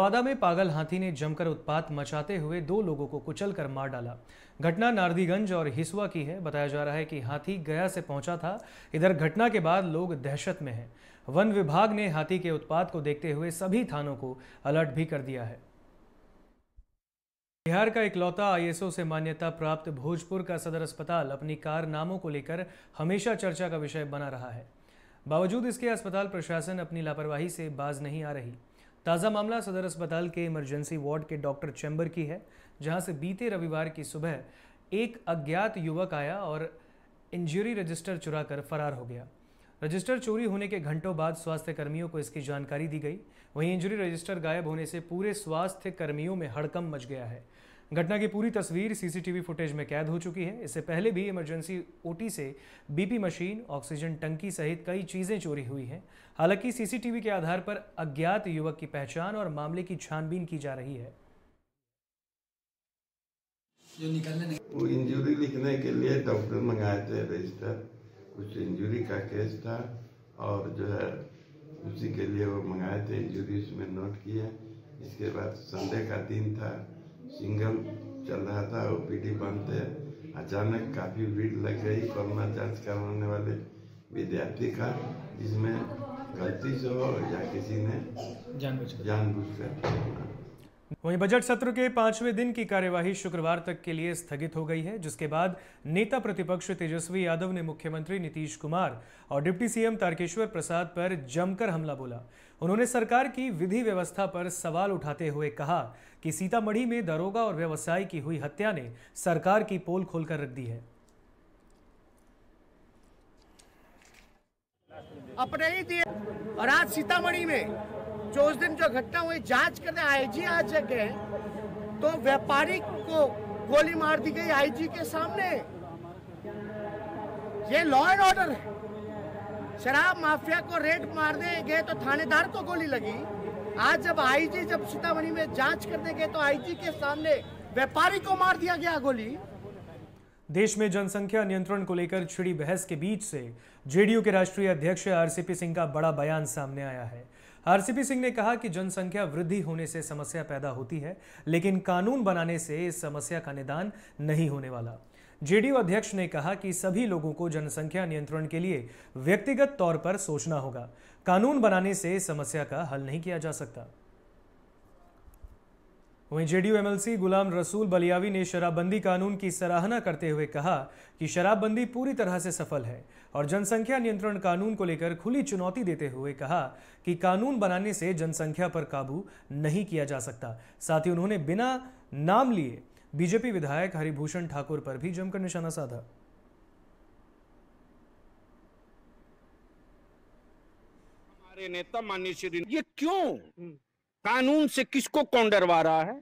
नवादा में पागल हाथी ने जमकर उत्पात मचाते हुए 2 लोगों को कुचलकर मार डाला। घटना नारदीगंज और हिसुआ की है। बताया जा रहा है कि हाथी गया से पहुंचा था। इधर घटना के बाद लोग दहशत में हैं। वन विभाग ने हाथी के उत्पात को देखते हुए सभी थानों को अलर्ट भी कर दिया है। बिहार का इकलौता आईएसओ से मान्यता प्राप्त भोजपुर का सदर अस्पताल अपनी कारनामों को लेकर हमेशा चर्चा का विषय बना रहा है। बावजूद इसके अस्पताल प्रशासन अपनी लापरवाही से बाज नहीं आ रही। ताज़ा मामला सदर अस्पताल के इमरजेंसी वार्ड के डॉक्टर चैम्बर की है, जहां से बीते रविवार की सुबह एक अज्ञात युवक आया और इंजरी रजिस्टर चुराकर फरार हो गया। रजिस्टर चोरी होने के घंटों बाद स्वास्थ्य कर्मियों को इसकी जानकारी दी गई। वहीं इंजरी रजिस्टर गायब होने से पूरे स्वास्थ्य कर्मियों में हड़कंप मच गया है। घटना की पूरी तस्वीर सीसीटीवी फुटेज में कैद हो चुकी है। इससे पहले भी इमरजेंसी ओटी से बीपी मशीन, ऑक्सीजन टंकी सहित कई चीजें चोरी हुई हैं। हालांकि सीसीटीवी के आधार पर अज्ञात युवक की पहचान और मामले की छानबीन की जा रही है। वो इंजरी लिखने के लिए डॉक्टर मंगाए थे रजिस्टर, कुछ इंजरी का केस था और जो है उसी के लिए वो मंगाए थे, इंजरी उसमें नोट किए। इसके बाद संडे का दिन था, सिंगल चल रहा था, ओपीडी बंद थे। अचानक काफी भीड़ लग गई कोरोना जांच करवाने वाले विद्यार्थी का, जिसमें गलती से हो या किसी ने जानबूझकर। वहीं बजट सत्र के 5वें दिन की कार्यवाही शुक्रवार तक के लिए स्थगित हो गई है, जिसके बाद नेता प्रतिपक्ष तेजस्वी यादव ने मुख्यमंत्री नीतीश कुमार और डिप्टी सीएम तारकेश्वर प्रसाद पर जमकर हमला बोला। उन्होंने सरकार की विधि व्यवस्था पर सवाल उठाते हुए कहा कि सीतामढ़ी में दरोगा और व्यवसायी की हुई हत्या ने सरकार की पोल खोलकर रख दी है। अपने ही दिए और आज सीतामढ़ी में जो उस दिन जो घटना हुई, जांच करने आईजी आज गए तो व्यापारी को गोली मार दी गई आईजी के सामने। ये लॉ एंड ऑर्डर है। शराब माफिया को रेड मारने गए तो थानेदार को गोली लगी। आज जब आईजी जब सीतामढ़ी में जांच करने गए तो आईजी के सामने व्यापारी को मार दिया गया गोली। देश में जनसंख्या नियंत्रण को लेकर छिड़ी बहस के बीच से जेडीयू के राष्ट्रीय अध्यक्ष आरसीपी सिंह का बड़ा बयान सामने आया है। आरसीपी सिंह ने कहा कि जनसंख्या वृद्धि होने से समस्या पैदा होती है, लेकिन कानून बनाने से इस समस्या का निदान नहीं होने वाला। जेडीयू अध्यक्ष ने कहा कि सभी लोगों को जनसंख्या नियंत्रण के लिए व्यक्तिगत तौर पर सोचना होगा। कानून बनाने से समस्या का हल नहीं किया जा सकता। वहीं जेडीयू एमएलसी गुलाम रसूल बलियावी ने शराबबंदी कानून की सराहना करते हुए कहा कि शराबबंदी पूरी तरह से सफल है और जनसंख्या नियंत्रण कानून को लेकर खुली चुनौती देते हुए कहा कि कानून बनाने से जनसंख्या पर काबू नहीं किया जा सकता। साथ ही उन्होंने बिना नाम लिए बीजेपी विधायक हरिभूषण ठाकुर पर भी जमकर निशाना साधा। हमारे नेता माननीय श्री, ये क्यों कानून से किसको कौन डरवा रहा है?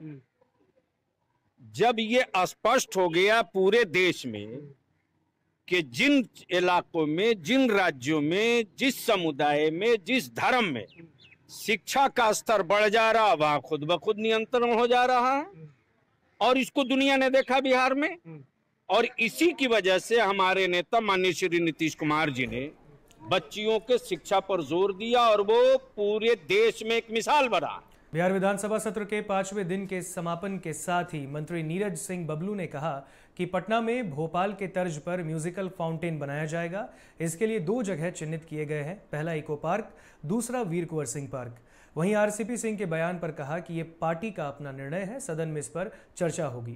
जब ये स्पष्ट हो गया पूरे देश में कि जिन इलाकों में, जिन राज्यों में, जिस समुदाय में, जिस धर्म में शिक्षा का स्तर बढ़ जा रहा, वहां खुद ब खुद नियंत्रण हो जा रहा है और इसको दुनिया ने देखा बिहार में। और इसी की वजह से हमारे नेता माननीय श्री नीतीश कुमार जी ने बच्चियों के शिक्षा पर जोर दिया और वो पूरे देश में एक मिसाल बना। बिहार विधानसभा सत्र के 5वें दिन के समापन के साथ ही मंत्री नीरज सिंह बबलू ने कहा कि पटना में भोपाल के तर्ज पर म्यूजिकल फाउंटेन बनाया जाएगा। इसके लिए 2 जगह चिन्हित किए गए हैं, पहला इको पार्क, दूसरा वीर कुंवर सिंह पार्क। वहीं आरसीपी सिंह के बयान पर कहा कि यह पार्टी का अपना निर्णय है, सदन में इस पर चर्चा होगी।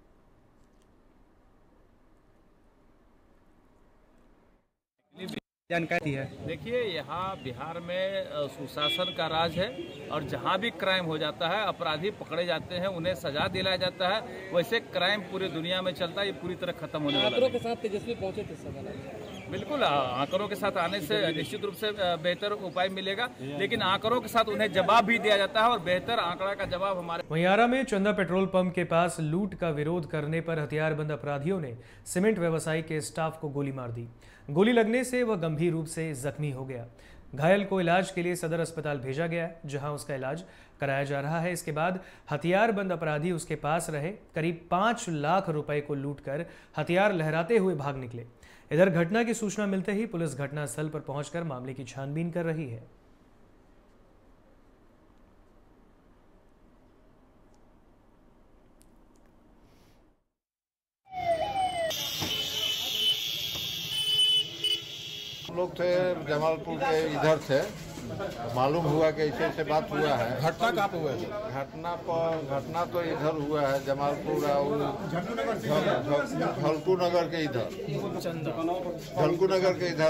जानकारी है। देखिए, यहाँ बिहार में सुशासन का राज है और जहाँ भी क्राइम हो जाता है, अपराधी पकड़े जाते हैं, उन्हें सजा दिलाया जाता है। वैसे क्राइम पूरी दुनिया में चलता है, ये पूरी तरह खत्म होने वाला है। आंकड़ों के साथ तेजस्वी पहुंचे थे सभा। बिल्कुल, आंकड़ों के साथ आने से निश्चित रूप से बेहतर उपाय मिलेगा, लेकिन आंकड़ों के साथ उन्हें जवाब भी दिया जाता है और बेहतर आंकड़ा का जवाब हमारे। वहीं आरा में चंदा पेट्रोल पंप के पास लूट का विरोध करने पर हथियारबंद अपराधियों ने सीमेंट व्यवसायी के स्टाफ को गोली मार दी। गोली लगने से वह गंभीर रूप से जख्मी हो गया। घायल को इलाज के लिए सदर अस्पताल भेजा गया है, जहां उसका इलाज कराया जा रहा है। इसके बाद हथियारबंद अपराधी उसके पास रहे करीब 5 लाख रुपए को लूटकर हथियार लहराते हुए भाग निकले। इधर घटना की सूचना मिलते ही पुलिस घटनास्थल पर पहुंचकर मामले की छानबीन कर रही है। लोग थे जमालपुर के इधर से, मालूम हुआ कि ऐसे बात हुआ है। घटना कहाँ पे हुआ है? घटना तो इधर हुआ है जमालपुर और झलकू नगर के इधर, झलकू नगर के इधर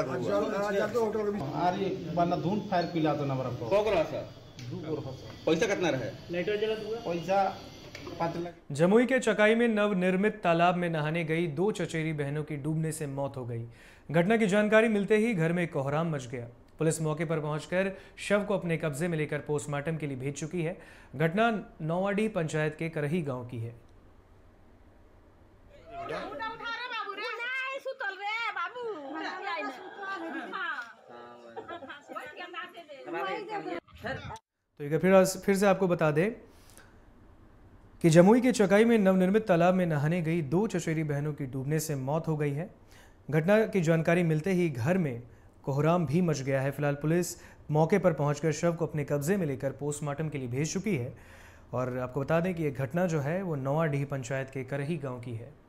धुन फायर पिला तो नंबर पैसा कितना रहे? पैसा 5 लाख। जमुई के चकाई में नवनिर्मित तालाब में नहाने गई 2 चचेरी बहनों की डूबने से मौत हो गई। घटना की जानकारी मिलते ही घर में कोहराम मच गया। पुलिस मौके पर पहुंचकर शव को अपने कब्जे में लेकर पोस्टमार्टम के लिए भेज चुकी है। घटना नौवाडीह पंचायत के करही गांव की है। तो एक फिर से आपको बता दें कि जमुई के चकाई में नवनिर्मित तालाब में नहाने गई 2 चचेरी बहनों की डूबने से मौत हो गई है। घटना की जानकारी मिलते ही घर में कोहराम भी मच गया है। फिलहाल पुलिस मौके पर पहुंचकर शव को अपने कब्जे में लेकर पोस्टमार्टम के लिए भेज चुकी है। और आपको बता दें कि यह घटना जो है वो नौवाडीह पंचायत के करही गांव की है।